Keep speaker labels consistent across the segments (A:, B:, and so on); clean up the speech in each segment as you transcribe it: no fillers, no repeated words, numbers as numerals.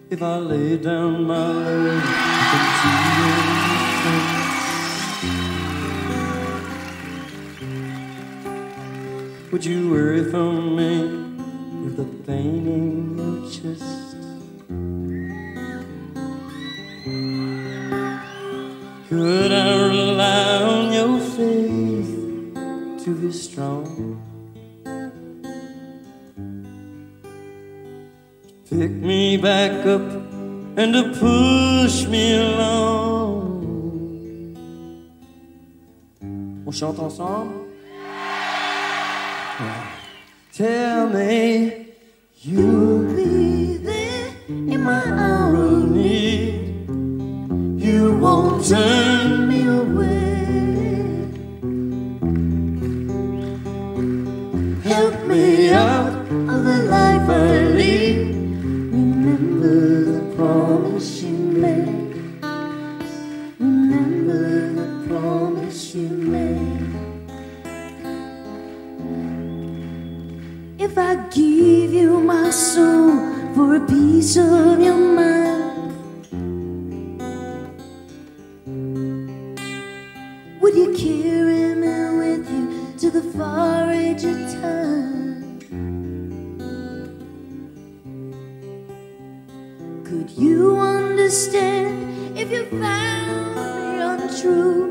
A: if I lay down my love for tears. Would you worry for me with the pain in your chest? Could I rely on your faith to be strong? Pick me back up and to push me along. On chante ensemble? Tell me you'll be there in my hour of need. You won't turn me away. Help me out of the life I lead. Remember the promise you made. Remember the promise you made. If I give you my soul for a piece of your mind, would you carry me with you to the far edge of time? Could you understand if you found me untrue?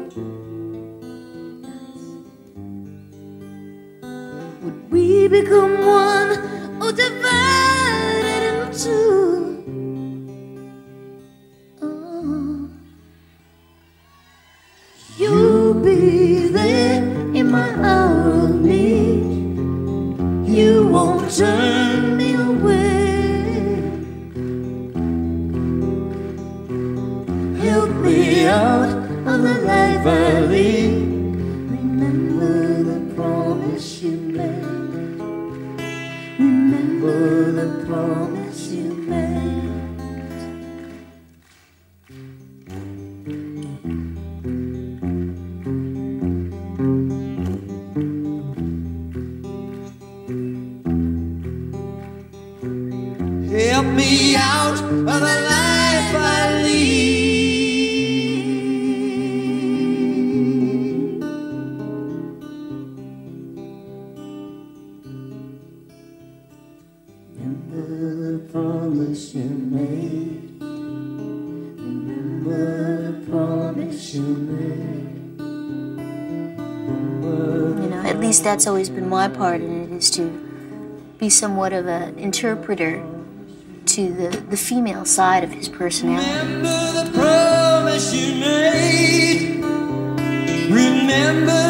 A: Would we become one or divided in two? You'll be there in my hour of need. You won't turn me away. Help me out of the life I lead. Remember the promise you made. Remember the promise you made. Help me out of the life I lead. Remember the promise you made. Remember the promise you made.
B: You know, at least that's always been my part in it, is to be somewhat of an interpreter to the female side of his personality.
A: Remember the promise you made. Remember